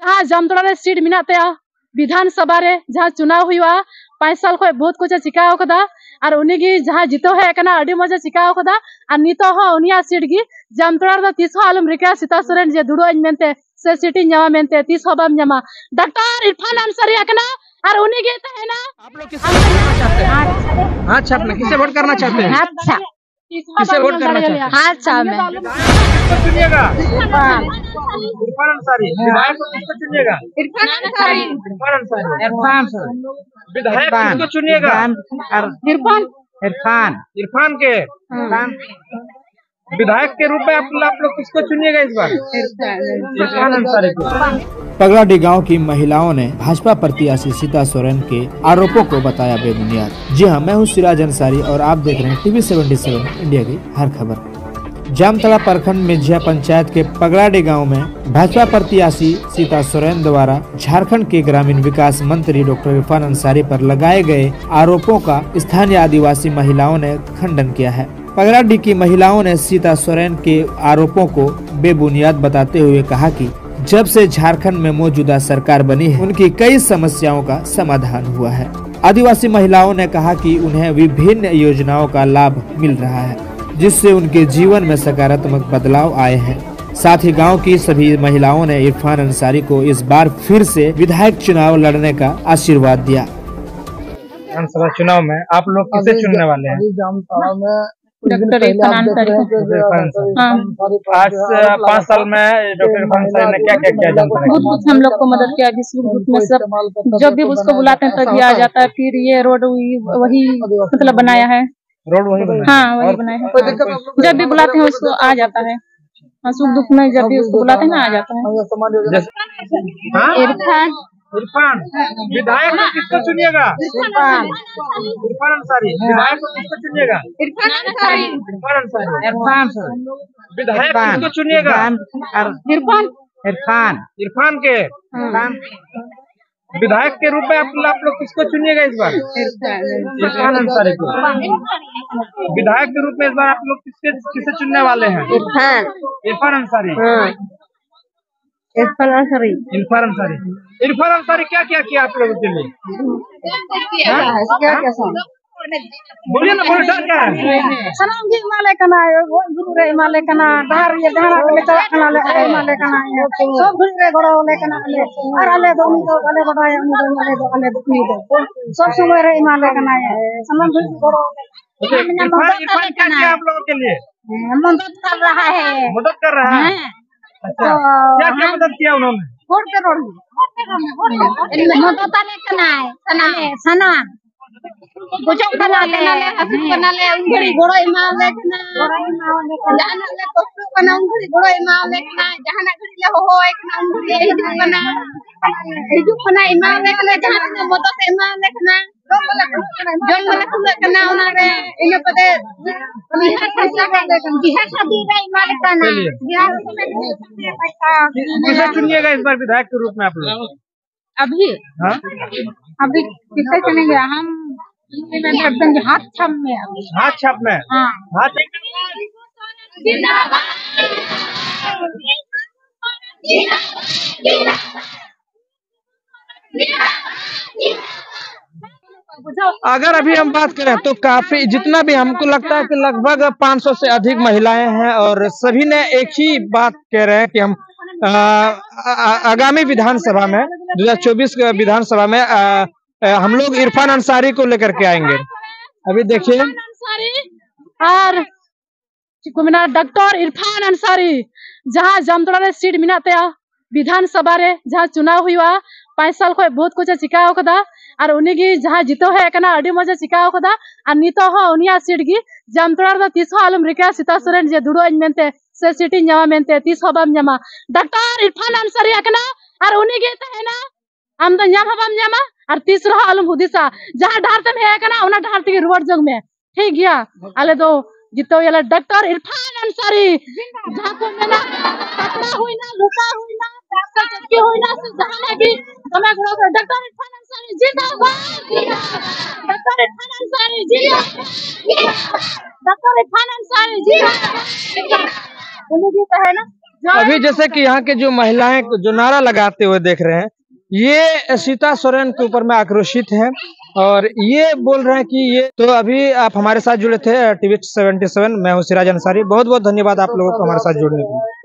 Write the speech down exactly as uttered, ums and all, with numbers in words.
जहाँ जामतोड़ा रे सीट मिना ते विधानसभा रे जहाँ चुनाव हुआ पाँच साल खो बहुत कुछ चिकाओ कदा और उन्हीं की जहाँ जीतो है कना अड़ी मजा चिकाओ कदा और नितो हो उनिया सीट की जामतोड़ा दा तीस हो आलम रिका सीता सोरेन जे दुड़ो मेनते से सीटी न्यावा मेनते तीस हो बाम न्यामा डॉक्टर इरफान अंसारी अकना और उन्हीं की है ना। आप लोग किसे वोट करना चाहते हैं? अच्छा, अपने किसे वोट करना चाहते हैं? अच्छा किसे वोट करना चाहते हैं? अच्छा में किसको चुनिएगा? इरफान अंसारी। विधायक को किसको चुनिएगा? इरफान अंसारी इरफान अंसारी। इरफान सर विधायक किसको चुनिएगा? इरफान इरफान इरफान के विधायक के रूप में आप आप लोग किसको चुनिएगा इस बार? इरफान अंसारी को। पगलाडी गांव की महिलाओं ने भाजपा प्रत्याशी सीता सोरेन के आरोपों को बताया बेबुनियाद। जी हां, मैं हूं सिराज अंसारी और आप देख रहे हैं टीवी सतहत्तर इंडिया की हर खबर। जामतड़ा प्रखंड मेझिया पंचायत के पगलाडी गांव में भाजपा प्रत्याशी सीता सोरेन द्वारा झारखंड के ग्रामीण विकास मंत्री डॉक्टर इरफान अंसारी पर लगाए गए आरोपों का स्थानीय आदिवासी महिलाओं ने खंडन किया है। पगलाडी की महिलाओं ने सीता सोरेन के आरोपों को बेबुनियाद बताते हुए कहा कि जब से झारखंड में मौजूदा सरकार बनी है उनकी कई समस्याओं का समाधान हुआ है। आदिवासी महिलाओं ने कहा कि उन्हें विभिन्न योजनाओं का लाभ मिल रहा है जिससे उनके जीवन में सकारात्मक बदलाव आए हैं। साथ ही गांव की सभी महिलाओं ने इरफान अंसारी को इस बार फिर से विधायक चुनाव लड़ने का आशीर्वाद दिया। विधानसभा चुनाव में आप लोग किसे चुनने वाले हैं? जामतड़ा में डॉक्टर इरफान अंसारी। आज पाँच साल में डॉक्टर इरफान अंसारी ने क्या क्या किया? बहुत कुछ हम लोग को मदद किया, विश्व ग्रुप में सब जब भी उसको बुलाते हैं तभी आ जाता है। फिर ये रोड वही मतलब बनाया है, रोड वही बनाया। हाँ वही बनाया है। जब भी बुलाते हैं उसको आ जाता है, सुख दुख में जब भी उसको बुलाते हैं ना आ जाता है। इरफान इरफान विधायक को किसको चुनिएगा? इरफान इरफान अंसारी। विधायक को किसको चुनिएगा? इरफान अंसारी इरफान अंसारी। इरफान सर विधायक किसको चुनिएगा? इरफान इरफान इरफान के विधायक के रूप में आप आप लोग किसको चुनिएगा इस बार? इरफान अंसारी को। विधायक के रूप में इस बार आप लोग किसके किसे चुनने वाले हैं? इरफान इरफान अंसारी। इरफान अंसारी इरफान अंसारी। इरफान अंसारी क्या क्या किया आप लोगों के लिए? क्या क्या सुन बोलिए ना, बोलो डर क्या है? सलाम जी माले कना गुरु रे माले कना बाहर ये धारा में चला कना ले माले कना सब गुरु रे गड़ो ले कना ले और अले दो तो अले बड़ाया हम माले दो अले दुखनी दो सब समय रे माले कना है सलाम जी गड़ो। इरफान इरफान क्या किया आप लोगों के लिए? मदद कर रहा है। मदद कर रहा है। अच्छा, क्या क्या मदद किया उन्होंने? वोट करोड़ मदद आले कना है सना सना बुझो बना ले हसुत बना ले उंगली गोड़ो इमा ले कना जाना ले कोसु बना उंगली गोड़ो इमा ले कना जहाना घड़ी ले हो होय कना उंगली हिजु बना हिजु बना इमा ले कना जहाना मदद इमा ले कना जंग वाला खुला कना उना रे इने पदे बिहार फैसला कर ले कना बिहार शादी रे इमा ले कना बिहार में पैसा किसे चुनिएगा इस बार विधायक के रूप में आप लोग? अभी हाँ? अभी किसे चुनेंगे हम? एकदम हाथ छाप में हाथ छाप में। हाँ हाथ अगर अभी हम बात करें तो काफी जितना भी हमको लगता है कि लगभग पाँच सौ से अधिक महिलाएं हैं और सभी ने एक ही बात कह रहे हैं कि हम आ, आ, आगामी विधानसभा में दो हज़ार चौबीस विधानसभा में आ, आ, हम लोग इरफान अंसारी को लेकर के आएंगे। अभी देखिए और डॉक्टर इरफान अंसारी जहाँ जामतोड़ा रे सीट मिनाते विधानसभा रे जहाँ चुनाव हुआ पाँच साल खो बहुत कुछ चिकाओ कदा और उन्हीं की जहाँ जीतो है कना अड़ी मजा चिकाओ कदा और नितो हो उनिया सीट की जामतोड़ा दा तीस हो आलम रिका सीता सोरेन जे दुड़ो मेनते से सीटी न्यावा मेनते तीस हो बाम न्यामा डॉक्टर इरफान अंसारी अकना और उन्हीं की है ना हम तो न्यामा बाम न्यामा और तीस रहा आलम हुदिसा जहाँ ढार तम है कना उना ढार तक रुवाड़ जग में ठीक गया अले दो जितो ये डॉक्टर इरफान अंसारी जहाँ को मेना पतला हुई ना लुका हुई ना डॉक्टर चटके हुई ना से जहाँ की हमें गुरु डॉक्टर इरफान अंसारी जिंदाबाद डॉक्टर इरफान अंसारी जिंदाबाद डॉक्टर इरफान अंसारी जिंदाबाद उन्हीं की है ना अभी जैसे कि यहाँ के जो महिलाएं जो नारा लगाते हुए देख रहे हैं, ये सीता सोरेन के ऊपर में आक्रोशित हैं और ये बोल रहे हैं कि ये तो अभी आप हमारे साथ जुड़े थे टीवी सेवेंटी सेवन, मैं हूँ सिराज अंसारी। बहुत बहुत धन्यवाद आप लोगों को हमारे साथ जुड़ने के लिए।